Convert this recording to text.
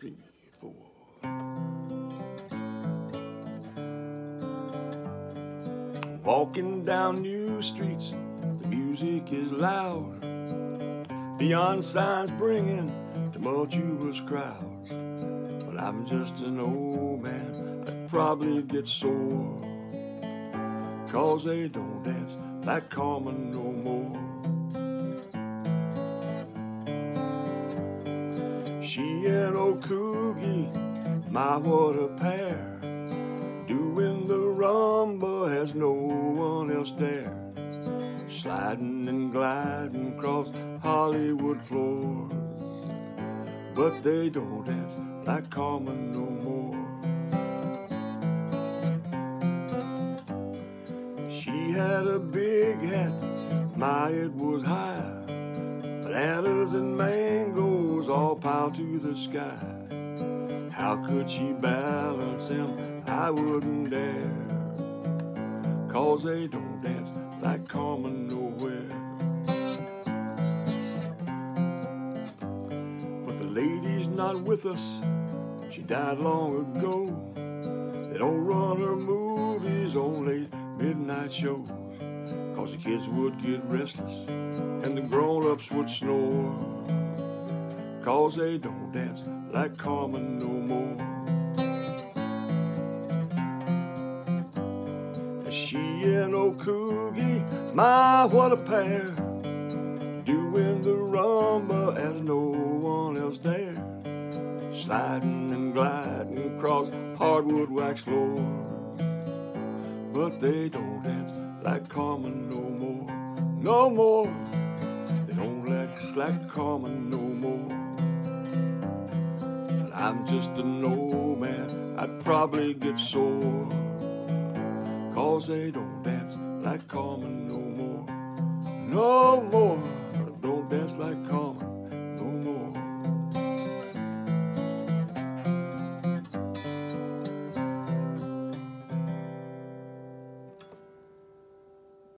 3, 4. Walking down new streets, the music is loud. Neon signs bringing tumultuous crowds. But I'm just an old man that probably gets sore, 'cause they don't dance like Carmen no more. She and old Coogie, my what a pair, doing the rumba as no one else dare, sliding and gliding across Hollywood floors. But they don't dance like Carmen no more. She had a big hat, my it was high, bananas and mangoes all piled to the sky. How could she balance them? I wouldn't dare, 'cause they don't dance like Carmen nowhere. But the lady's not with us, she died long ago. They don't run her movies on late midnight shows, 'cause the kids would get restless and the grown-ups would snore, 'cause they don't dance like Carmen no more. She and old Coogie, my what a pair, doing the rumba as no one else dare, sliding and gliding across hardwood wax floors. But they don't dance like Carmen no more, no more. They don't dance like Carmen no more. But I'm just an old man, I'd probably get sore, 'cause they don't dance like Carmen no more, no more. Don't dance like Carmen.